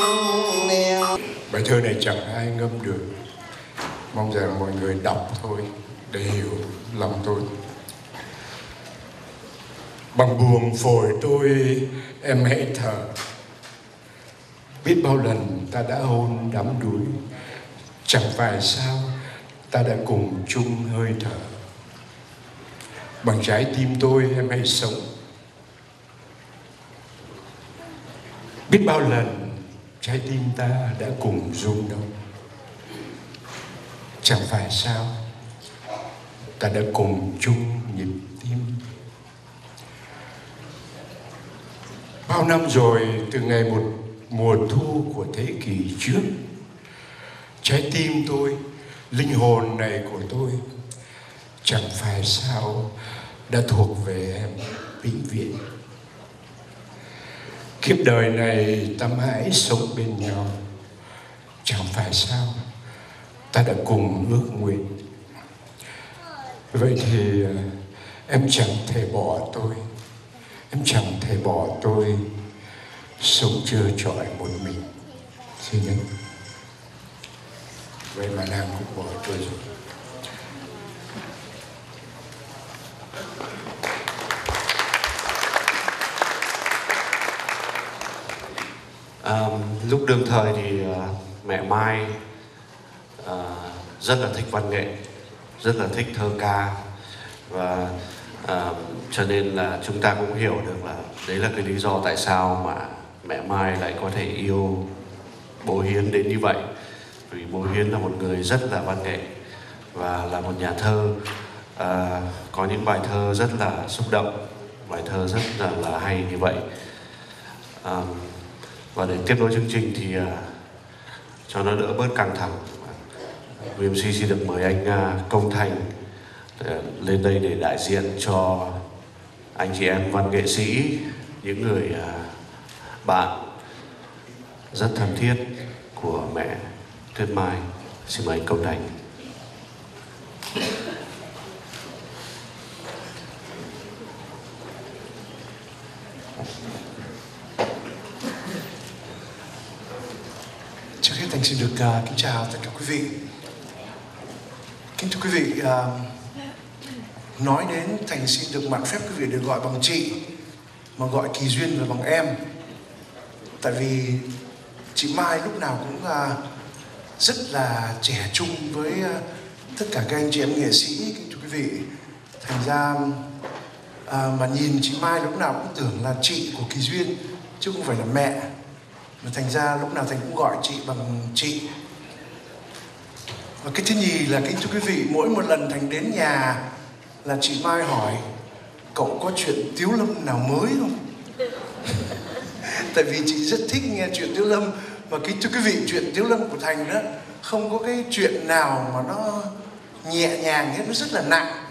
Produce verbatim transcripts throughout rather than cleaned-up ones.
Bài thơ này chẳng ai ngâm được, mong rằng mọi người đọc thôi để hiểu lòng tôi. Bằng buồng phổi tôi em hãy thở, biết bao lần ta đã hôn đắm đuối, chẳng phải sao ta đã cùng chung hơi thở. Bằng trái tim tôi em hãy sống, biết bao lần trái tim ta đã cùng rung động, chẳng phải sao ta đã cùng chung nhịp tim. Bao năm rồi, từ ngày một mùa thu của thế kỷ trước, trái tim tôi, linh hồn này của tôi, chẳng phải sao đã thuộc về em vĩnh viễn. Kiếp đời này ta mãi sống bên nhau, chẳng phải sao ta đã cùng ước nguyện. Vậy thì em chẳng thể bỏ tôi, em chẳng thể bỏ tôi sống trơ trọi một mình. Xin anh. Vậy mà nàng cũng bỏ tôi rồi. À, lúc đương thời thì uh, mẹ Mai uh, rất là thích văn nghệ, rất là thích thơ ca, và uh, cho nên là chúng ta cũng hiểu được là đấy là cái lý do tại sao mà mẹ Mai lại có thể yêu bố Hiến đến như vậy. Vì bố Hiến là một người rất là văn nghệ và là một nhà thơ, uh, có những bài thơ rất là xúc động, bài thơ rất là, là hay như vậy. Uh, Và để tiếp nối chương trình thì uh, cho nó đỡ bớt căng thẳng, vê em xê xin được mời anh uh, Công Thành uh, lên đây để đại diện cho anh chị em văn nghệ sĩ, những người uh, bạn rất thân thiết của mẹ Tuyết Mai. Xin mời anh Công Thành. Trước hết Thành xin được uh, kính chào tất cả quý vị. Kính thưa quý vị, uh, nói đến Thành xin được mạn phép quý vị được gọi bằng chị, mà gọi Kỳ Duyên là bằng em. Tại vì chị Mai lúc nào cũng uh, rất là trẻ trung với uh, tất cả các anh chị em nghệ sĩ. Kính thưa quý vị, thành ra uh, mà nhìn chị Mai lúc nào cũng tưởng là chị của Kỳ Duyên chứ không phải là mẹ. Mà thành ra lúc nào Thành cũng gọi chị bằng chị. Và cái thứ nhì là kính thưa quý vị, mỗi một lần Thành đến nhà là chị Mai hỏi cậu có chuyện Tiếu Lâm nào mới không? Tại vì chị rất thích nghe chuyện Tiếu Lâm. Và kính thưa quý vị, chuyện Tiếu Lâm của Thành đó không có cái chuyện nào mà nó nhẹ nhàng hết, nó rất là nặng.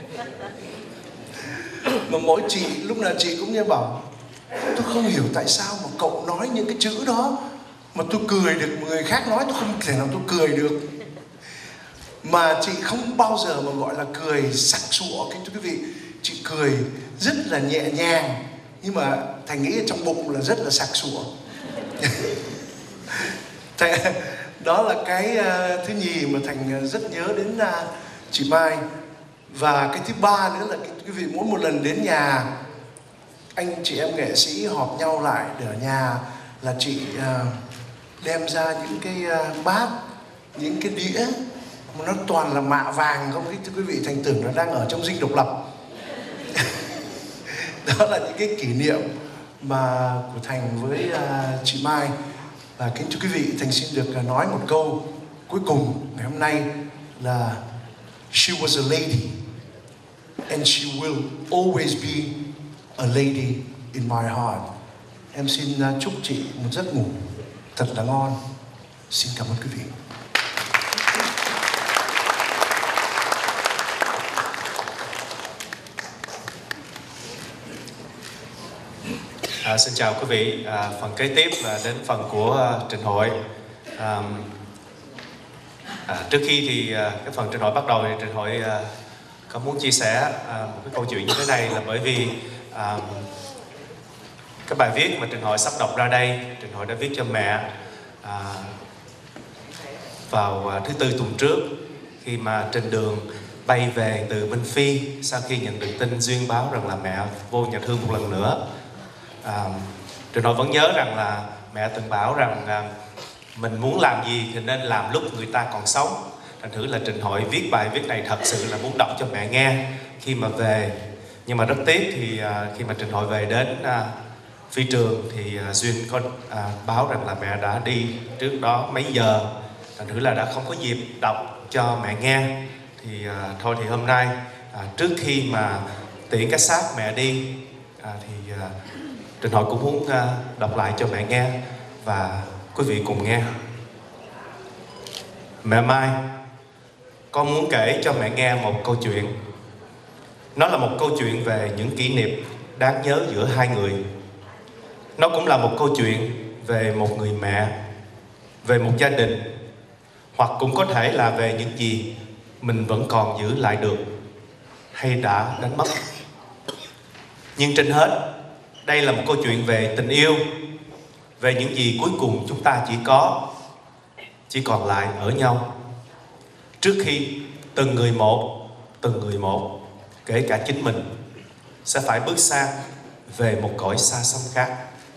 Mà mỗi chị lúc nào chị cũng như bảo tôi không hiểu tại sao mà cậu nói những cái chữ đó mà tôi cười được, người khác nói tôi không thể nào tôi cười được. Mà chị không bao giờ mà gọi là cười sặc sụa, kính thưa quý vị. Chị cười rất là nhẹ nhàng, nhưng mà Thành nghĩ trong bụng là rất là sặc sụa. Đó là cái uh, thứ nhì mà Thành rất nhớ đến uh, chị Mai. Và cái thứ ba nữa là kính thưa quý vị, mỗi một lần đến nhà anh chị em nghệ sĩ họp nhau lại để ở nhà là chị uh, đem ra những cái uh, bát, những cái đĩa mà nó toàn là mạ vàng không? Thưa quý vị, Thành tưởng nó đang ở trong dinh độc lập. Đó là những cái kỷ niệm mà của Thành với uh, chị Mai. Và kính thưa quý vị, Thành xin được uh, nói một câu cuối cùng ngày hôm nay là she was a lady and she will always be a lady in my heart. Em xin uh, chúc chị một giấc ngủ thật là ngon. Xin cảm ơn quý vị. À, xin chào quý vị. À, phần kế tiếp là đến phần của uh, Trình Hội. À, à, trước khi thì uh, cái phần Trình Hội bắt đầu thì Trình Hội uh, có muốn chia sẻ uh, một cái câu chuyện như thế này, là bởi vì uh, Cái bài viết mà Trình Hội sắp đọc ra đây, Trình Hội đã viết cho mẹ à, vào à, thứ Tư tuần trước, khi mà trên đường bay về từ bên Phi, sau khi nhận được tin Duyên báo rằng là mẹ vô nhà thương một lần nữa. à, Trình Hội vẫn nhớ rằng là mẹ từng bảo rằng à, mình muốn làm gì thì nên làm lúc người ta còn sống. Thành thử là Trình Hội viết bài viết này thật sự là muốn đọc cho mẹ nghe khi mà về. Nhưng mà rất tiếc thì à, khi mà Trình Hội về đến à, phi trường thì à, Duyên có à, báo rằng là mẹ đã đi trước đó mấy giờ. Thành thử là đã không có dịp đọc cho mẹ nghe. Thì à, thôi thì hôm nay à, trước khi mà tiễn cái xác mẹ đi à, thì à, Trình Hội cũng muốn à, đọc lại cho mẹ nghe và quý vị cùng nghe. Mẹ Mai, con muốn kể cho mẹ nghe một câu chuyện. Nó là một câu chuyện về những kỷ niệm đáng nhớ giữa hai người. Nó cũng là một câu chuyện về một người mẹ, về một gia đình, hoặc cũng có thể là về những gì mình vẫn còn giữ lại được hay đã đánh mất. Nhưng trên hết, đây là một câu chuyện về tình yêu, về những gì cuối cùng chúng ta chỉ có, chỉ còn lại ở nhau. Trước khi từng người một, từng người một, kể cả chính mình, sẽ phải bước sang về một cõi xa xăm khác.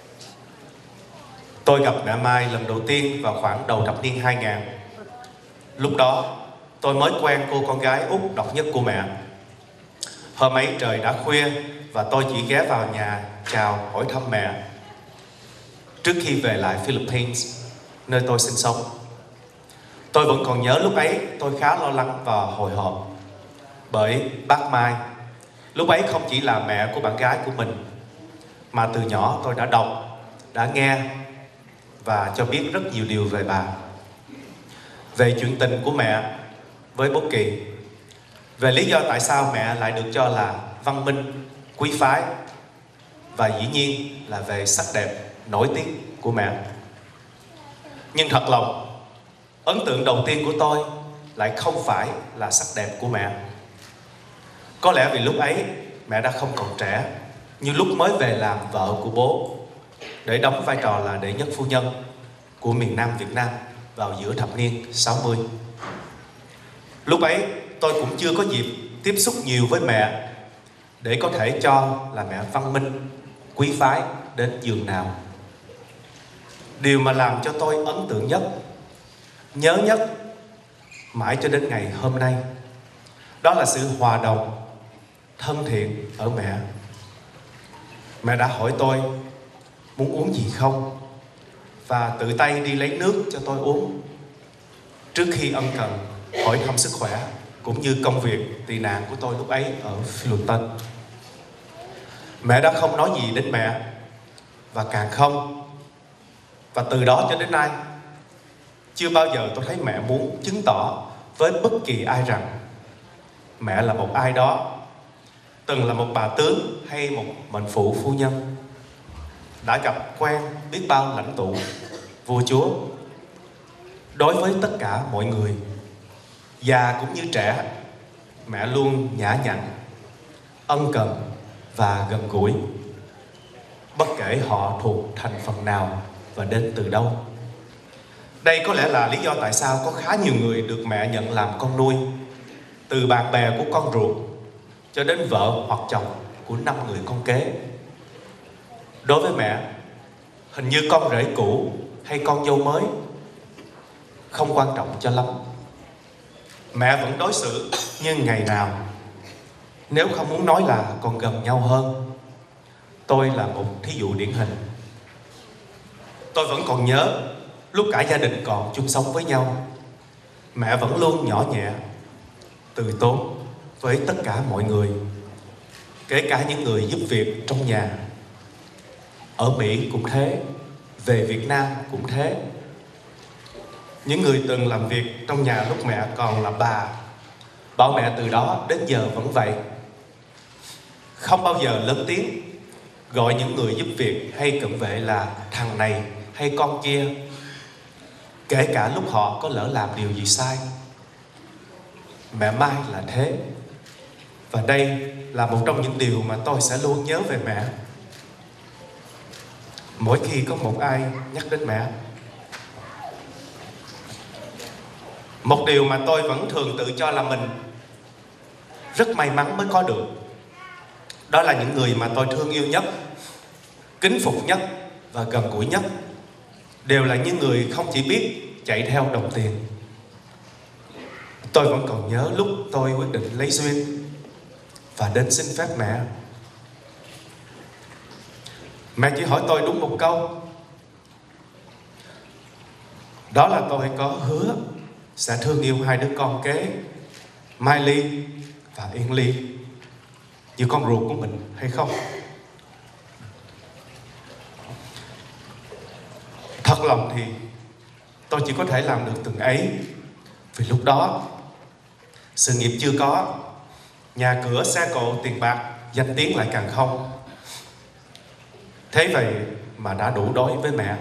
Tôi gặp mẹ Mai lần đầu tiên vào khoảng đầu thập niên hai nghìn. Lúc đó, tôi mới quen cô con gái út độc nhất của mẹ. Hôm ấy trời đã khuya và tôi chỉ ghé vào nhà chào hỏi thăm mẹ trước khi về lại Philippines, nơi tôi sinh sống. Tôi vẫn còn nhớ lúc ấy tôi khá lo lắng và hồi hộp, bởi bác Mai lúc ấy không chỉ là mẹ của bạn gái của mình, mà từ nhỏ tôi đã đọc, đã nghe và cho biết rất nhiều điều về bà. Về chuyện tình của mẹ với bố Kỳ, về lý do tại sao mẹ lại được cho là văn minh, quý phái, và dĩ nhiên là về sắc đẹp nổi tiếng của mẹ. Nhưng thật lòng, ấn tượng đầu tiên của tôi lại không phải là sắc đẹp của mẹ. Có lẽ vì lúc ấy mẹ đã không còn trẻ như lúc mới về làm vợ của bố, để đóng vai trò là đệ nhất phu nhân của miền Nam Việt Nam vào giữa thập niên sáu mươi. Lúc ấy tôi cũng chưa có dịp tiếp xúc nhiều với mẹ để có thể cho là mẹ văn minh, quý phái đến giường nào. Điều mà làm cho tôi ấn tượng nhất, nhớ nhất mãi cho đến ngày hôm nay, đó là sự hòa đồng, thân thiện ở mẹ. Mẹ đã hỏi tôi muốn uống gì không, và tự tay đi lấy nước cho tôi uống, trước khi ân cần hỏi thăm sức khỏe cũng như công việc tị nạn của tôi lúc ấy ở Philippines. Mẹ đã không nói gì đến mẹ, và càng không, và từ đó cho đến nay, chưa bao giờ tôi thấy mẹ muốn chứng tỏ với bất kỳ ai rằng mẹ là một ai đó, từng là một bà tướng hay một mệnh phụ phu nhân, đã gặp quen biết bao lãnh tụ, vua chúa. Đối với tất cả mọi người, già cũng như trẻ, mẹ luôn nhã nhặn, ân cần và gần gũi, bất kể họ thuộc thành phần nào và đến từ đâu. Đây có lẽ là lý do tại sao có khá nhiều người được mẹ nhận làm con nuôi, từ bạn bè của con ruột cho đến vợ hoặc chồng của năm người con kế. Đối với mẹ, hình như con rể cũ hay con dâu mới không quan trọng cho lắm. Mẹ vẫn đối xử như ngày nào, nếu không muốn nói là còn gần nhau hơn. Tôi là một thí dụ điển hình. Tôi vẫn còn nhớ lúc cả gia đình còn chung sống với nhau, mẹ vẫn luôn nhỏ nhẹ, từ tốn với tất cả mọi người, kể cả những người giúp việc trong nhà. Ở Mỹ cũng thế, về Việt Nam cũng thế. Những người từng làm việc trong nhà lúc mẹ còn là bà, bảo mẹ từ đó đến giờ vẫn vậy. Không bao giờ lớn tiếng gọi những người giúp việc hay cận vệ là thằng này hay con kia, kể cả lúc họ có lỡ làm điều gì sai. Mẹ Mai là thế. Và đây là một trong những điều mà tôi sẽ luôn nhớ về mẹ. mỗi khi có một ai nhắc đến mẹ. Một điều mà tôi vẫn thường tự cho là mình rất may mắn mới có được, đó là những người mà tôi thương yêu nhất, kính phục nhất và gần gũi nhất đều là những người không chỉ biết chạy theo đồng tiền. Tôi vẫn còn nhớ lúc tôi quyết định lấy Duyên và đến xin phép mẹ. Mẹ chỉ hỏi tôi đúng một câu, đó là tôi có hứa sẽ thương yêu hai đứa con kế, Mai Ly và Yên Ly, như con ruột của mình hay không. Thật lòng thì tôi chỉ có thể làm được từng ấy, vì lúc đó sự nghiệp chưa có, nhà cửa, xe cộ, tiền bạc, danh tiếng lại càng không. Thế vậy mà đã đủ đối với mẹ.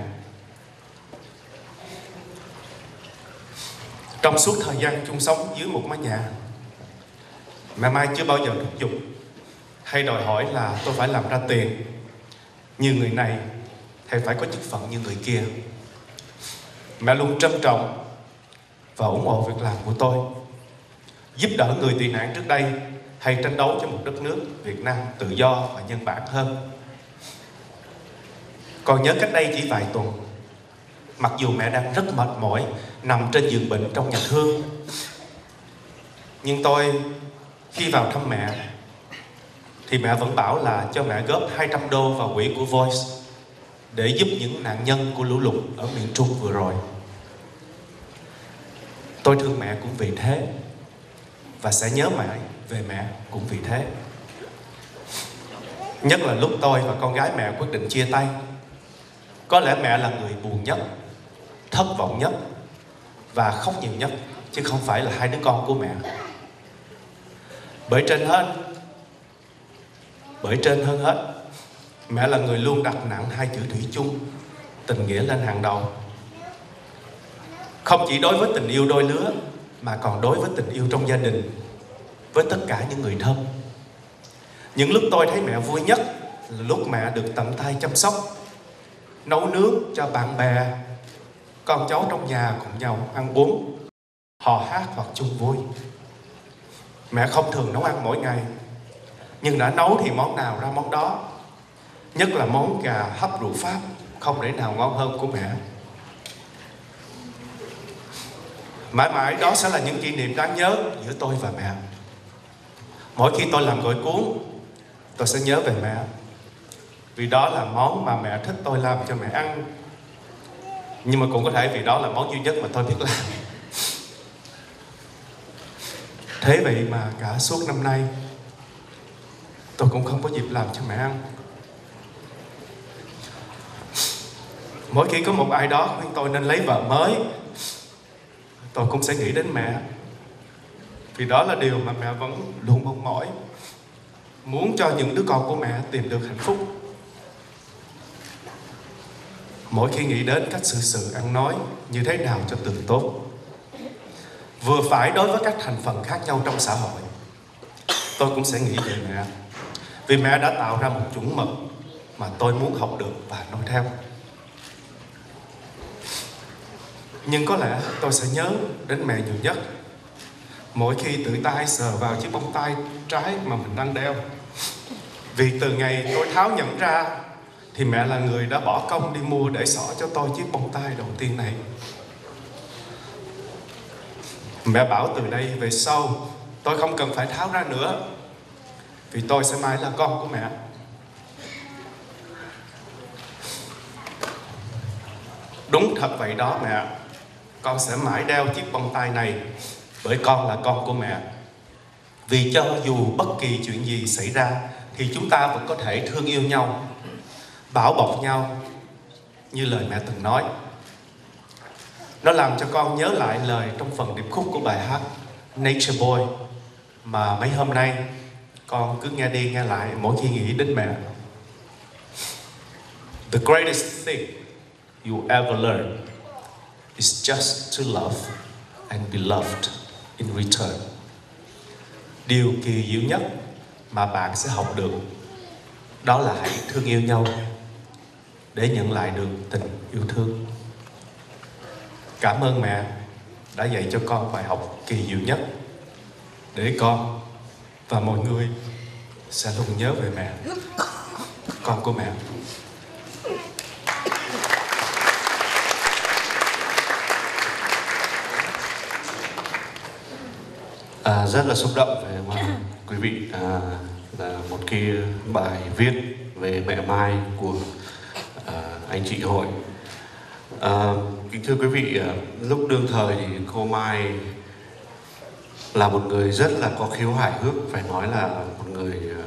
Trong suốt thời gian chung sống dưới một mái nhà, mẹ Mai chưa bao giờ thúc giục hay đòi hỏi là tôi phải làm ra tiền như người này hay phải có chức phận như người kia. Mẹ luôn trân trọng và ủng hộ việc làm của tôi, giúp đỡ người tị nạn trước đây hay tranh đấu cho một đất nước Việt Nam tự do và nhân bản hơn. Còn nhớ cách đây chỉ vài tuần, mặc dù mẹ đang rất mệt mỏi nằm trên giường bệnh trong nhà thương, nhưng tôi khi vào thăm mẹ thì mẹ vẫn bảo là cho mẹ góp hai trăm đô vào quỹ của Voice để giúp những nạn nhân của lũ lụt ở miền Trung vừa rồi. Tôi thương mẹ cũng vì thế, và sẽ nhớ mãi về mẹ cũng vì thế. Nhất là lúc tôi và con gái mẹ quyết định chia tay, có lẽ mẹ là người buồn nhất, thất vọng nhất và khóc nhiều nhất, chứ không phải là hai đứa con của mẹ. Bởi trên hết, bởi trên hơn hết, mẹ là người luôn đặt nặng hai chữ thủy chung, tình nghĩa lên hàng đầu. Không chỉ đối với tình yêu đôi lứa, mà còn đối với tình yêu trong gia đình, với tất cả những người thân. Những lúc tôi thấy mẹ vui nhất là lúc mẹ được tận tay chăm sóc, nấu nướng cho bạn bè, con cháu trong nhà cùng nhau ăn uống, hò hát hoặc chung vui. Mẹ không thường nấu ăn mỗi ngày, nhưng đã nấu thì món nào ra món đó. Nhất là món gà hấp rượu Pháp, không thể nào ngon hơn của mẹ. Mãi mãi đó sẽ là những kỷ niệm đáng nhớ giữa tôi và mẹ. Mỗi khi tôi làm gỏi cuốn, tôi sẽ nhớ về mẹ, vì đó là món mà mẹ thích tôi làm cho mẹ ăn. Nhưng mà cũng có thể vì đó là món duy nhất mà tôi biết làm. Thế vậy mà cả suốt năm nay tôi cũng không có dịp làm cho mẹ ăn. Mỗi khi có một ai đó khuyên tôi nên lấy vợ mới, tôi cũng sẽ nghĩ đến mẹ, vì đó là điều mà mẹ vẫn luôn mong mỏi, muốn cho những đứa con của mẹ tìm được hạnh phúc. Mỗi khi nghĩ đến cách xử sự ăn nói như thế nào cho từ tốt, vừa phải đối với các thành phần khác nhau trong xã hội, tôi cũng sẽ nghĩ về mẹ, vì mẹ đã tạo ra một chuẩn mực mà tôi muốn học được và noi theo. Nhưng có lẽ tôi sẽ nhớ đến mẹ nhiều nhất mỗi khi tự tay sờ vào chiếc bông tai trái mà mình đang đeo. Vì từ ngày tôi tháo nhận ra thì mẹ là người đã bỏ công đi mua để xỏ cho tôi chiếc bông tai đầu tiên này. Mẹ bảo từ đây về sau tôi không cần phải tháo ra nữa, vì tôi sẽ mãi là con của mẹ. Đúng thật vậy đó mẹ, con sẽ mãi đeo chiếc bông tai này, bởi con là con của mẹ. Vì cho dù bất kỳ chuyện gì xảy ra thì chúng ta vẫn có thể thương yêu nhau, bảo bọc nhau như lời mẹ từng nói. Nó làm cho con nhớ lại lời trong phần điệp khúc của bài hát Nature Boy mà mấy hôm nay con cứ nghe đi nghe lại mỗi khi nghĩ đến mẹ. The greatest thing you ever learn is just to love and be loved in return. Điều kỳ diệu nhất mà bạn sẽ học được đó là hãy thương yêu nhau để nhận lại được tình yêu thương. Cảm ơn mẹ đã dạy cho con bài học kỳ diệu nhất, để con và mọi người sẽ luôn nhớ về mẹ, con của mẹ. À, rất là xúc động về mà quý vị, à, là một cái bài viết về mẹ Mai của à, anh chị Hội. À, kính thưa quý vị, à, lúc đương thời thì cô Mai là một người rất là có khiếu hài hước, phải nói là một người uh,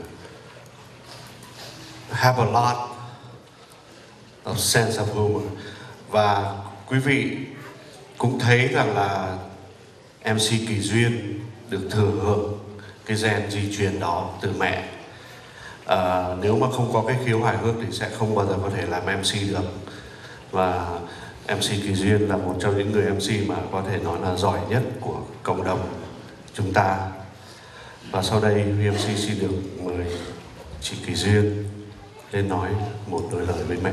have a lot of sense of humor. Và quý vị cũng thấy rằng là em xê Kỳ Duyên được thừa hưởng cái gen di truyền đó từ mẹ. À, nếu mà không có cái khiếu hài hước thì sẽ không bao giờ có thể làm em xê được. Và em xê Kỳ Duyên là một trong những người em xê mà có thể nói là giỏi nhất của cộng đồng chúng ta. Và sau đây vê em xê xin được mời chị Kỳ Duyên lên nói một đôi lời với mẹ.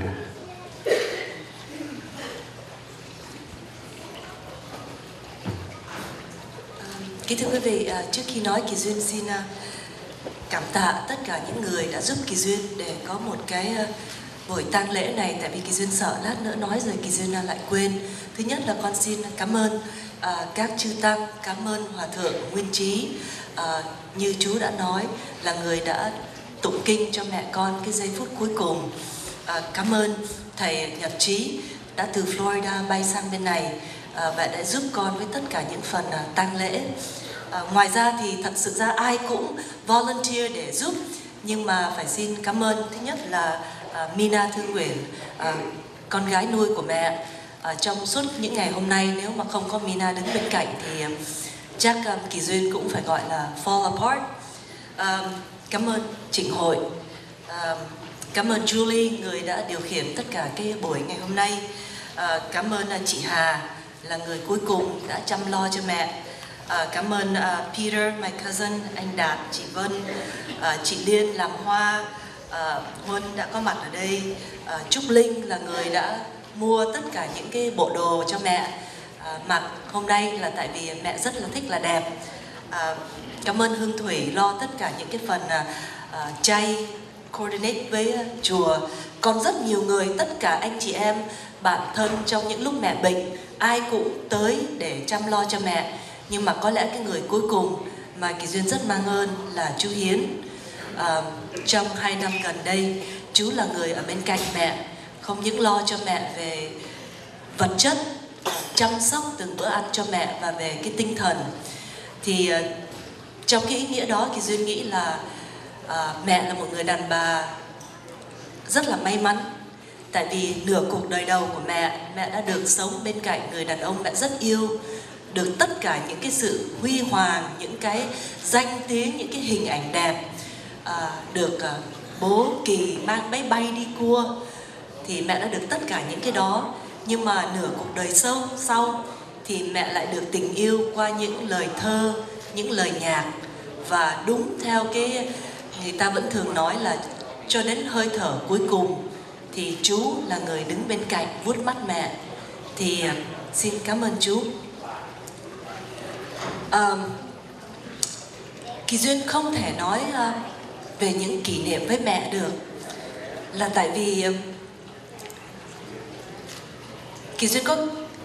Kính thưa quý vị, trước khi nói, Kỳ Duyên xin cảm tạ tất cả những người đã giúp Kỳ Duyên để có một cái buổi tang lễ này. Tại vì Kỳ Duyên sợ lát nữa nói rồi Kỳ Duyên lại quên. Thứ nhất là con xin cảm ơn à, các chư tăng, cảm ơn Hòa Thượng Nguyên Trí, à, như chú đã nói là người đã tụng kinh cho mẹ con cái giây phút cuối cùng. À, cảm ơn thầy Nhật Trí đã từ Florida bay sang bên này à, và đã giúp con với tất cả những phần à, tang lễ. À, ngoài ra thì thật sự ra ai cũng volunteer để giúp, nhưng mà phải xin cảm ơn thứ nhất là à, Mina Thương Nguyễn, à, con gái nuôi của mẹ. À, trong suốt những ngày hôm nay, nếu mà không có Mina đứng bên cạnh thì um, chắc um, Kỳ Duyên cũng phải gọi là fall apart. Um, cảm ơn Trịnh Hội, um, cảm ơn Julie, người đã điều khiển tất cả cái buổi ngày hôm nay. Uh, cảm ơn uh, chị Hà là người cuối cùng đã chăm lo cho mẹ. Uh, cảm ơn uh, Peter, my cousin, anh Đạt, chị Vân, uh, chị Liên làm hoa, uh, Huân đã có mặt ở đây, uh, Trúc Linh là người đã mua tất cả những cái bộ đồ cho mẹ à, mặc hôm nay, là tại vì mẹ rất là thích là đẹp. À, cảm ơn Hương Thủy lo tất cả những cái phần à, à, chay, coordinate với uh, chùa. Còn rất nhiều người, tất cả anh chị em, bạn thân trong những lúc mẹ bệnh, ai cũng tới để chăm lo cho mẹ. Nhưng mà có lẽ cái người cuối cùng mà Kỳ Duyên rất mang ơn là chú Hiến. À, trong hai năm gần đây, chú là người ở bên cạnh mẹ, không những lo cho mẹ về vật chất, chăm sóc từng bữa ăn cho mẹ, và về cái tinh thần. Thì uh, trong cái ý nghĩa đó, Kỳ Duyên nghĩ là uh, mẹ là một người đàn bà rất là may mắn. Tại vì nửa cuộc đời đầu của mẹ, mẹ đã được sống bên cạnh người đàn ông mẹ rất yêu, được tất cả những cái sự huy hoàng, những cái danh tiếng, những cái hình ảnh đẹp, uh, được uh, bố Kỳ mang máy bay đi cua. Thì mẹ đã được tất cả những cái đó. Nhưng mà nửa cuộc đời sâu sau thì mẹ lại được tình yêu qua những lời thơ, những lời nhạc. Và đúng theo cái người ta vẫn thường nói là cho đến hơi thở cuối cùng thì chú là người đứng bên cạnh vuốt mắt mẹ. Thì xin cảm ơn chú. à, Kỳ Duyên không thể nói về những kỷ niệm với mẹ được, là tại vì Kỳ Duyên có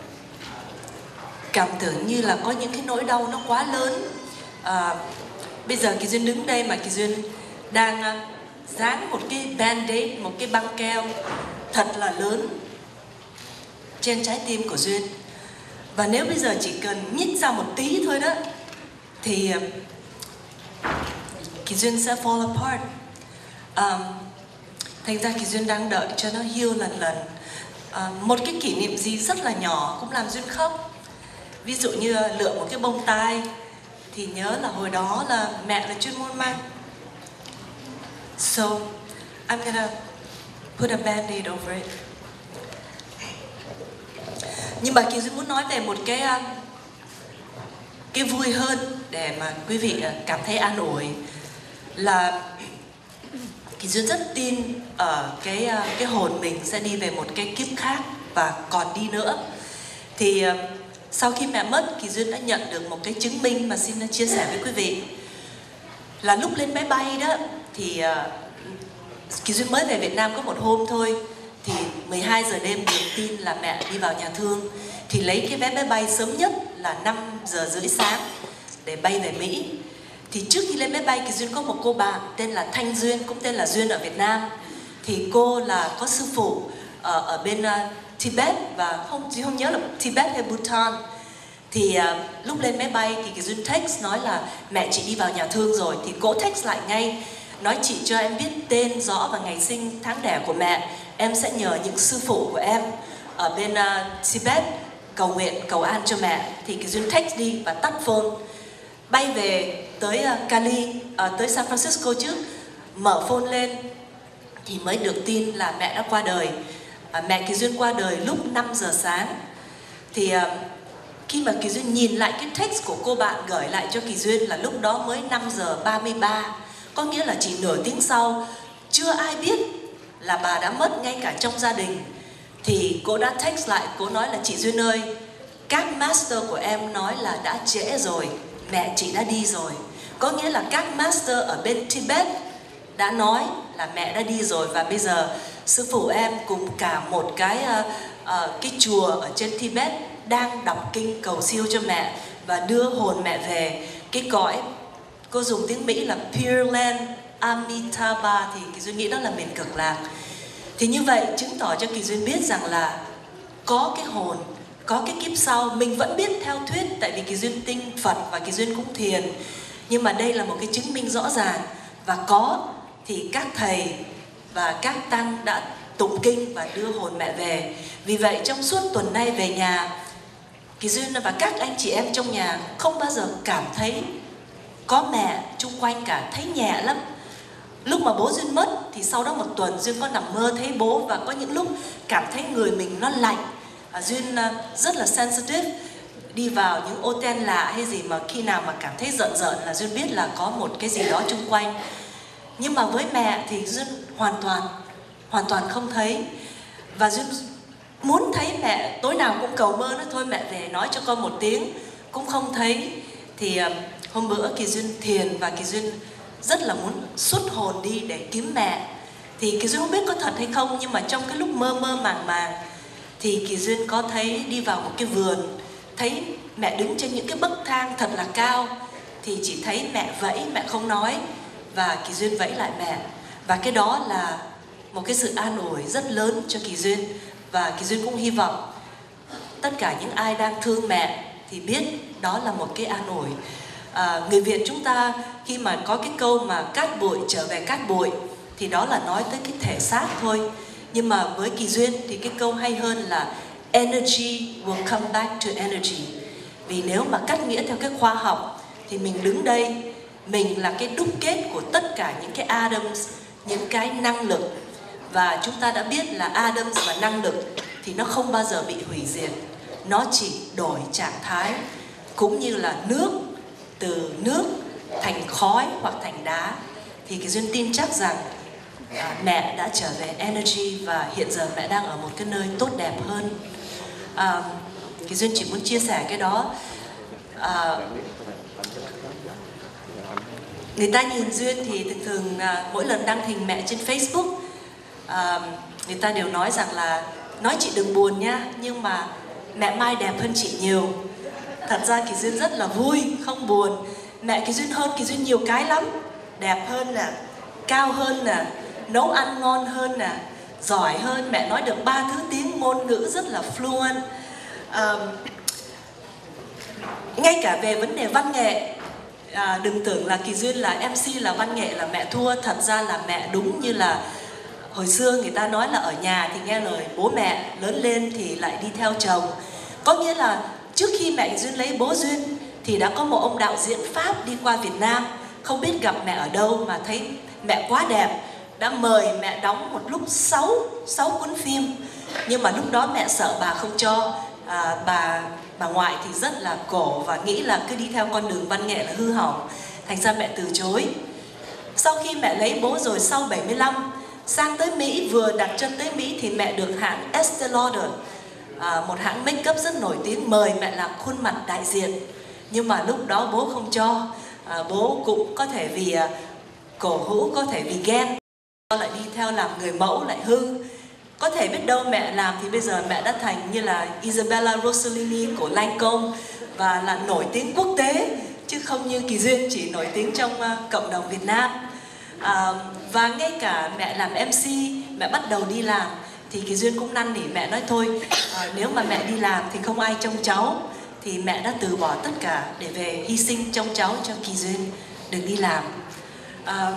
cảm tưởng như là có những cái nỗi đau nó quá lớn. à, Bây giờ Kỳ Duyên đứng đây mà Kỳ Duyên đang uh, dán một cái band-aid, một cái băng keo thật là lớn trên trái tim của Duyên. Và nếu bây giờ chỉ cần nhích ra một tí thôi đó thì uh, Kỳ Duyên sẽ fall apart. uh, Thành ra Kỳ Duyên đang đợi cho nó heal lần lần. À, một cái kỷ niệm gì rất là nhỏ cũng làm Duyên khóc. Ví dụ như lựa một cái bông tai, thì nhớ là hồi đó là mẹ là chuyên môn mang. So I'm gonna put a band-aid over it. Nhưng mà Kỳ Duyên muốn nói về một cái cái vui hơn để mà quý vị cảm thấy an ủi, là Kỳ Duyên rất tin ở cái cái hồn mình sẽ đi về một cái kiếp khác và còn đi nữa. Thì sau khi mẹ mất, Kỳ Duyên đã nhận được một cái chứng minh mà xin chia sẻ với quý vị. Là lúc lên máy bay đó thì Kỳ Duyên mới về Việt Nam có một hôm thôi, thì mười hai giờ đêm được tin là mẹ đi vào nhà thương, thì lấy cái vé máy bay sớm nhất là năm giờ rưỡi sáng để bay về Mỹ. Thì trước khi lên máy bay, Kỳ Duyên có một cô bạn tên là Thanh Duyên, cũng tên là Duyên ở Việt Nam. Thì cô là có sư phụ ở, ở bên uh, Tibet, và không không nhớ là Tibet hay Bhutan. Thì uh, lúc lên máy bay thì Kỳ Duyên text nói là mẹ chị đi vào nhà thương rồi. Thì cô text lại ngay, nói chị cho em biết tên, rõ và ngày sinh tháng đẻ của mẹ. Em sẽ nhờ những sư phụ của em ở bên uh, Tibet cầu nguyện, cầu an cho mẹ. Thì Kỳ Duyên text đi và tắt phone. Bay về tới uh, Cali, uh, tới San Francisco trước, mở phone lên thì mới được tin là mẹ đã qua đời. uh, Mẹ Kỳ Duyên qua đời lúc năm giờ sáng. Thì uh, khi mà Kỳ Duyên nhìn lại cái text của cô bạn gửi lại cho Kỳ Duyên là lúc đó mới năm giờ ba mươi ba, có nghĩa là chỉ nửa tiếng sau. Chưa ai biết là bà đã mất ngay cả trong gia đình. Thì cô đã text lại, cô nói là chị Duyên ơi, các master của em nói là đã trễ rồi, mẹ chị đã đi rồi. Có nghĩa là các master ở bên Tibet đã nói là mẹ đã đi rồi. Và bây giờ sư phụ em cùng cả một cái uh, uh, cái chùa ở trên Tibet đang đọc kinh cầu siêu cho mẹ và đưa hồn mẹ về cái cõi, cô dùng tiếng Mỹ là Pure Land Amitabha, thì Kỳ Duyên nghĩ đó là miền Cực Lạc. Thì như vậy chứng tỏ cho Kỳ Duyên biết rằng là có cái hồn, có cái kiếp sau. Mình vẫn biết theo thuyết, tại vì Kỳ Duyên tin Phật và Kỳ Duyên cũng thiền, nhưng mà đây là một cái chứng minh rõ ràng. Và có thì các thầy và các tăng đã tụng kinh và đưa hồn mẹ về. Vì vậy trong suốt tuần nay về nhà, Kỳ Duyên và các anh chị em trong nhà không bao giờ cảm thấy có mẹ chung quanh cả, thấy nhẹ lắm. Lúc mà bố Duyên mất thì sau đó một tuần Duyên có nằm mơ thấy bố, và có những lúc cảm thấy người mình nó lạnh. à, Duyên rất là sensitive, đi vào những ô ten lạ hay gì mà khi nào mà cảm thấy giận giận là Duyên biết là có một cái gì đó chung quanh. Nhưng mà với mẹ thì Duyên hoàn toàn hoàn toàn không thấy. Và Duyên muốn thấy mẹ, tối nào cũng cầu mơ nó thôi mẹ về nói cho con một tiếng, cũng không thấy. Thì uh, hôm bữa Kỳ Duyên thiền và Kỳ Duyên rất là muốn xuất hồn đi để kiếm mẹ. Thì Kỳ Duyên không biết có thật hay không, nhưng mà trong cái lúc mơ mơ màng màng thì Kỳ Duyên có thấy đi vào một cái vườn, thấy mẹ đứng trên những cái bậc thang thật là cao. Thì chỉ thấy mẹ vẫy, mẹ không nói, và Kỳ Duyên vẫy lại mẹ. Và cái đó là một cái sự an ủi rất lớn cho Kỳ Duyên. Và Kỳ Duyên cũng hy vọng tất cả những ai đang thương mẹ thì biết đó là một cái an ủi. à, Người Việt chúng ta khi mà có cái câu mà cát bụi trở về cát bụi thì đó là nói tới cái thể xác thôi. Nhưng mà với Kỳ Duyên thì cái câu hay hơn là energy will come back to energy. Vì nếu mà cắt nghĩa theo cái khoa học thì mình đứng đây, mình là cái đúc kết của tất cả những cái atoms, những cái năng lực. Và chúng ta đã biết là atoms và năng lực thì nó không bao giờ bị hủy diệt, nó chỉ đổi trạng thái. Cũng như là nước, từ nước thành khói hoặc thành đá. Thì Kỳ Duyên tin chắc rằng à, mẹ đã trở về energy, và hiện giờ mẹ đang ở một cái nơi tốt đẹp hơn. à, Kỳ Duyên chỉ muốn chia sẻ cái đó. à, Người ta nhìn Duyên thì thường thường à, mỗi lần đăng hình mẹ trên Facebook, à, người ta đều nói rằng là nói chị đừng buồn nha, nhưng mà mẹ Mai đẹp hơn chị nhiều. Thật ra Kỳ Duyên rất là vui, không buồn. Mẹ Kỳ Duyên hơn Kỳ Duyên nhiều cái lắm. Đẹp hơn nè, cao hơn nè, nấu ăn ngon hơn nè, giỏi hơn. Mẹ nói được ba thứ tiếng ngôn ngữ rất là fluent. à, Ngay cả về vấn đề văn nghệ, à, đừng tưởng là Kỳ Duyên là em xê là văn nghệ là mẹ thua. Thật ra là mẹ đúng như là hồi xưa người ta nói là ở nhà thì nghe lời bố mẹ, lớn lên thì lại đi theo chồng. Có nghĩa là trước khi mẹ Duyên lấy bố Duyên thì đã có một ông đạo diễn Pháp đi qua Việt Nam, không biết gặp mẹ ở đâu mà thấy mẹ quá đẹp, đã mời mẹ đóng một lúc sáu sáu cuốn phim. Nhưng mà lúc đó mẹ sợ bà không cho. à, bà bà ngoại thì rất là cổ và nghĩ là cứ đi theo con đường văn nghệ là hư hỏng, thành ra mẹ từ chối. Sau khi mẹ lấy bố rồi, sau bảy mươi lăm sang tới Mỹ, vừa đặt chân tới Mỹ thì mẹ được hãng Estée Lauder, à, một hãng make up rất nổi tiếng, mời mẹ làm khuôn mặt đại diện. Nhưng mà lúc đó bố không cho. à, Bố cũng có thể vì à, cổ hữu, có thể vì ghen, lại đi theo làm người mẫu lại hư. Có thể biết đâu mẹ làm thì bây giờ mẹ đã thành như là Isabella Rossellini của Lancôme và là nổi tiếng quốc tế, chứ không như Kỳ Duyên chỉ nổi tiếng trong uh, cộng đồng Việt Nam. à, Và ngay cả mẹ làm em xê, mẹ bắt đầu đi làm thì Kỳ Duyên cũng năn nỉ mẹ, nói thôi à, nếu mà mẹ đi làm thì không ai trông cháu, thì mẹ đã từ bỏ tất cả để về hy sinh trông cháu cho Kỳ Duyên được đi làm. à,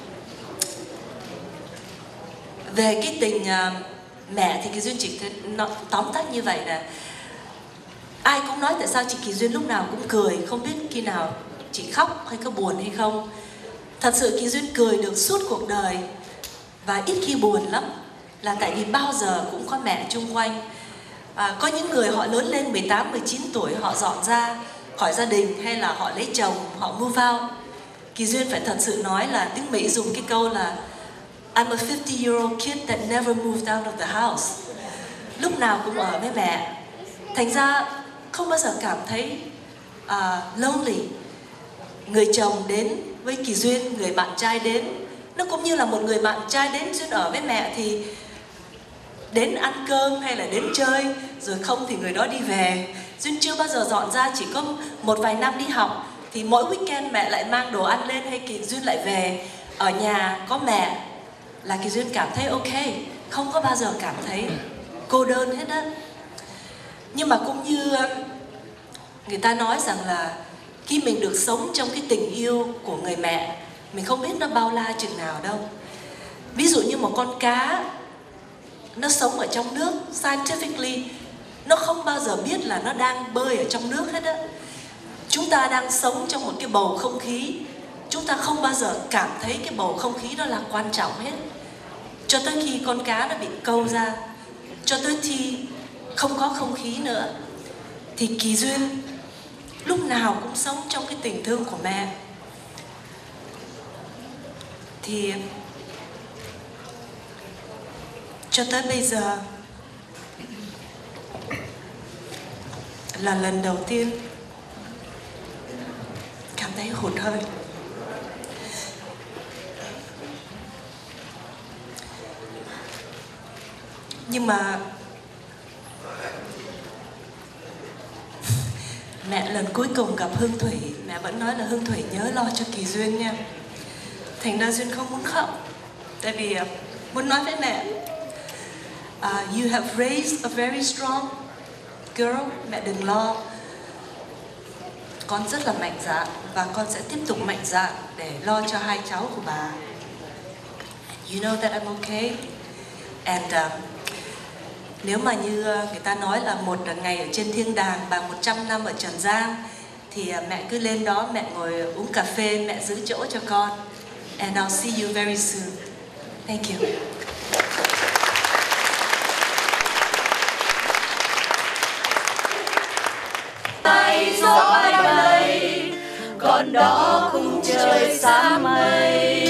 Về cái tình uh, mẹ thì Kỳ Duyên chỉ nó, tóm tắt như vậy là ai cũng nói tại sao chị Kỳ Duyên lúc nào cũng cười, không biết khi nào chị khóc hay có buồn hay không. Thật sự Kỳ Duyên cười được suốt cuộc đời và ít khi buồn lắm, là tại vì bao giờ cũng có mẹ chung quanh. à, Có những người họ lớn lên mười tám, mười chín tuổi, họ dọn ra khỏi gia đình hay là họ lấy chồng, họ move out. Kỳ Duyên phải thật sự nói là tiếng Mỹ dùng cái câu là I'm a fifty year old kid that never moved out of the house. Lúc nào cũng ở với mẹ. Thành ra không bao giờ cảm thấy uh, lonely. Người chồng đến với Kỳ Duyên, người bạn trai đến, nó cũng như là một người bạn trai đến Duyên ở với mẹ, thì đến ăn cơm hay là đến chơi, rồi không thì người đó đi về. Duyên chưa bao giờ dọn ra, chỉ có một vài năm đi học thì mỗi weekend mẹ lại mang đồ ăn lên hay Kỳ Duyên lại về. Ở nhà có mẹ là Kỳ Duyên cảm thấy ok, không có bao giờ cảm thấy cô đơn hết á. Nhưng mà cũng như người ta nói rằng là khi mình được sống trong cái tình yêu của người mẹ, mình không biết nó bao la chừng nào đâu. Ví dụ như một con cá, nó sống ở trong nước, scientifically nó không bao giờ biết là nó đang bơi ở trong nước hết á. Chúng ta đang sống trong một cái bầu không khí, chúng ta không bao giờ cảm thấy cái bầu không khí đó là quan trọng hết, cho tới khi con cá nó bị câu ra, cho tới khi không có không khí nữa. Thì Kỳ Duyên lúc nào cũng sống trong cái tình thương của mẹ. Thì cho tới bây giờ là lần đầu tiên cảm thấy hụt hơi. Nhưng mà mẹ lần cuối cùng gặp Hương Thủy, mẹ vẫn nói là Hương Thủy nhớ lo cho Kỳ Duyên nha. Thành ra Duyên không muốn khóc, tại vì uh, muốn nói với mẹ, uh, you have raised a very strong girl. Mẹ đừng lo, con rất là mạnh dạn và con sẽ tiếp tục mạnh dạn để lo cho hai cháu của bà. You know that I'm okay. And uh, nếu mà như người ta nói là một ngày ở trên thiên đàng bằng một trăm năm ở trần gian, thì mẹ cứ lên đó, mẹ ngồi uống cà phê, mẹ giữ chỗ cho con. And I'll see you very soon. Thank you. Tay gió bay bay, còn đó khung trời xa mây.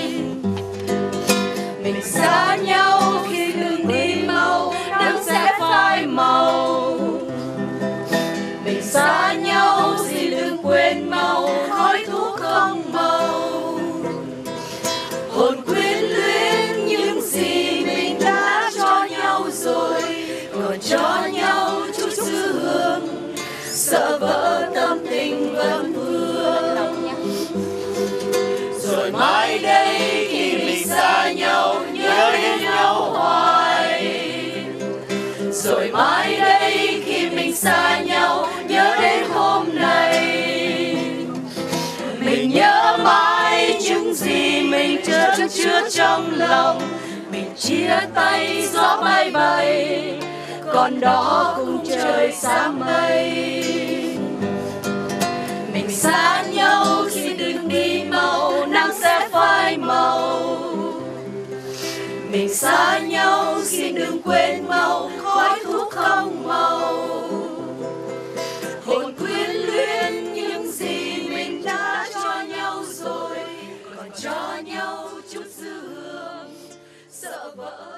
Mình xa nhau khi đường đi mau, nắng sẽ phai màu. Mình xa nhau gì đừng quên mau, khói thuốc không màu. Hồn quyến luyến những gì mình đã cho nhau rồi, còn cho nhau chút dư hương, sợ vỡ tâm tình vẫn vương. Rồi mai đây khi mình xa nhau, nhớ đến nhau hoài. Rồi mai đây khi mình xa nhau, nhớ đến hôm nay. Mình nhớ mãi những gì mình chứa chứa trong lòng. Mình chia tay gió bay bay, còn đó cùng trời xa mây. Mình xa nhau khi đường đi mau, nắng sẽ phai màu. Mình xa nhau xin đừng quên mau, khói thuốc không màu. Hồn quyến luyến những gì mình đã cho nhau rồi, còn cho nhau chút dư hương, sợ vỡ